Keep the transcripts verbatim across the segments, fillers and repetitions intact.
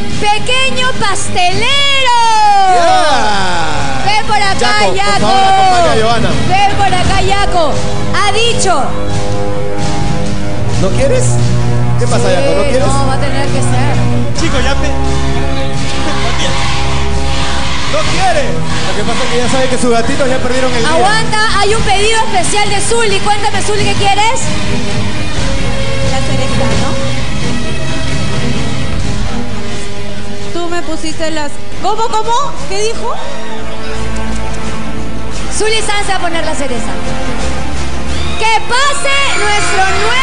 ¡Pequeño pastelero! Yeah. Ven por acá, Yaco, Yaco. por favor, acompaña a Giovanna. Ven por acá, Yaco. Ha dicho. ¿No quieres? ¿Qué pasa, Sí, Yaco? ¿No quieres? No, va a tener que ser. Chicos, ya me... ¡No quiere! Lo que pasa es que ya sabe que sus gatitos ya perdieron el día. Aguanta, hay un pedido especial de Zuli. Cuéntame, Zuli, ¿qué quieres? La cereza, ¿no? Tú me pusiste las... ¿Cómo, cómo? ¿Qué dijo? Zuli Sanz se va a poner la cereza. ¡Que pase nuestro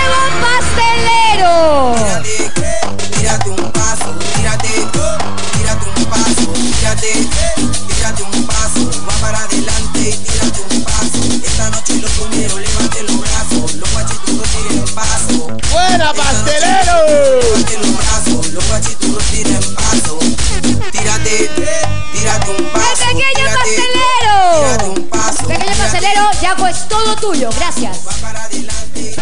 nuevo pastelero! Tírate un paso, tírate, tírate un paso, tírate, tírate un paso, va para adelante y tírate un paso. Esta noche los cumbieros levanten los brazos, los guachituros tiren paso. ¡Buena, pastelero! Levanten los brazos, los guachituros tiren paso. Tírate, tírate un paso. ¡El pequeño tírate, pastelero! Tírate un paso. Pequeño tírate, pastelero, Yaco, es todo tuyo. Gracias. va para adelante.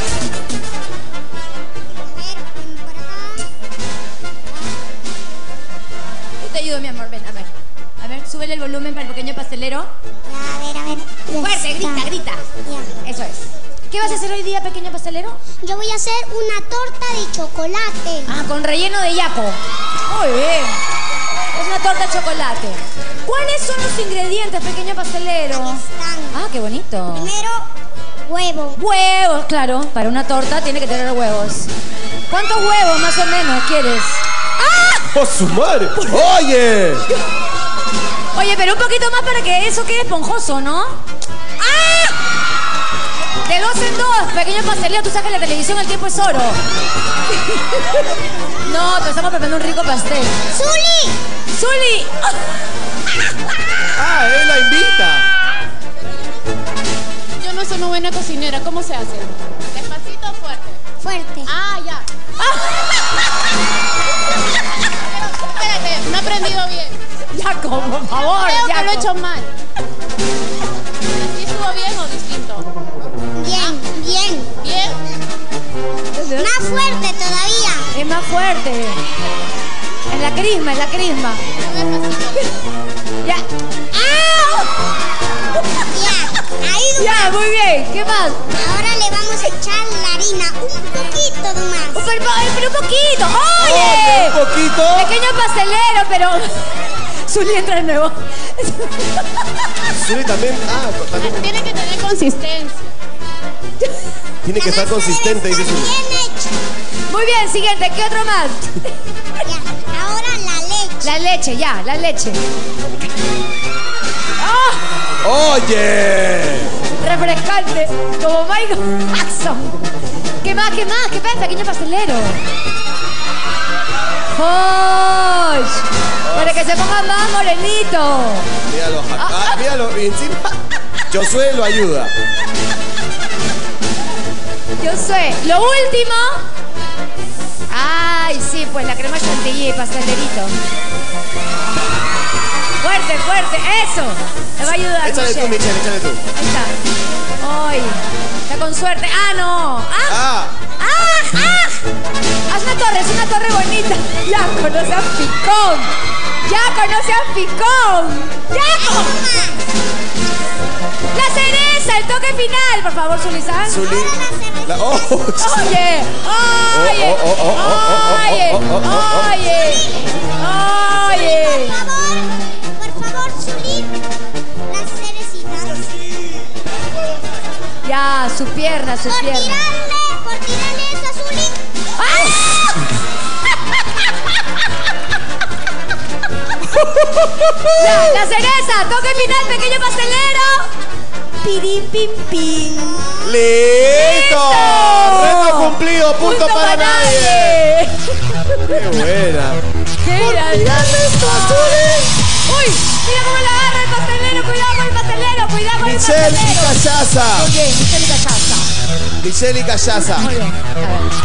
Yo te ayudo, mi amor. Ven, a ver. A ver, súbele el volumen para el pequeño pastelero. A ver, a ver. Fuerte, Ya grita, está. grita. Ya. Eso es. ¿Qué vas a hacer hoy día, pequeño pastelero? Yo voy a hacer una torta de chocolate. Ah, con relleno de Yaco. Muy bien. Es una torta de chocolate. ¿Cuáles son los ingredientes, pequeño pastelero? Ahí están. Ah, qué bonito. Primero, huevo. Huevos, claro. Para una torta tiene que tener huevos. ¿Cuántos huevos más o menos quieres? ¡Ah! ¡Oh, su madre! ¡Oye! Oye, pero un poquito más para que eso quede esponjoso, ¿no? ¡Ah! De dos en dos, pequeño pastelero. Tú sabes que en la televisión el tiempo es oro. No, te estamos preparando un rico pastel. ¡Zuli! ¡Zuli! ¡Ah, él la invita! Yo no soy muy buena cocinera. ¿Cómo se hace? ¿Despacito o fuerte? Fuerte. Ah, ya. Espérate, no he aprendido bien. Yaco, por favor, Creo que Yaco. lo he hecho mal. ¿Así estuvo bien o distinto? Bien, bien. ¿Bien? Más fuerte todavía. Es más fuerte. En la crisma, en la crisma. Ya. ¡Ah! Ya. Ahí Ya, muy bien. ¿Qué más? ahora le vamos a echar la harina. Un poquito de más. Un, pero, pero un poquito. ¡Oye, ¡Oye! un poquito! Pequeño pastelero, pero... Zuli entra de nuevo. Zuli también... Ah, también... Tiene que tener consistencia. Tiene que estar consistente, dice Zuli. Bien hecho. Muy bien, siguiente. ¿Qué otro más? Ya. Ahora la leche. La leche, ya, la leche. ¡Ah! ¡Oye! Refrescante. Como Michael Jackson. ¿Qué más, qué más? ¿Qué pasa, pequeño pastelero? ¡Josh! Para que se ponga más morenito. Míralo, acá, ah, míralo, y encima Josué lo ayuda. Josué, lo último. Ay, sí, pues la crema chantilly y pastelerito. Fuerte, fuerte, eso. Te va a ayudar. Échale tú, Michelle, échale tú. Ahí está. Ay, está con suerte. Ah, no. Ah, Ah, ah, ah. Haz una torre, es una torre bonita. Yaco, no seas picón. Yaco, no seas picón. Yaco. La cereza, el toque final. Por favor, Zulizán. Zuli. La... ¡Oh! Oye, oye, Oh, oh, oh, oh, oh, oye, oh, oh, oh, oh, oh. oye, oye. Por favor, por favor, Zuli. Las cerecitas. Ya, su pierna, su Por pierna. tirarle, por tirarle eso a Zuli. ¡Ah! Ya, la cereza, toque final, pequeño pastelero. Pirim, pim, pim. ¡Listo! ¡Reto cumplido! ¡Punto, para, nadie! ¡Qué buena! ¡Qué grande esto, ¡Uy! ¡Mira cómo la agarra el pastelero! ¡Cuidado con el pastelero! ¡Cuidado con el Michelle y pastelero! Callaza. Muy bien, Michelle y Callaza. Michelle y Callaza. Muy bien. A ver.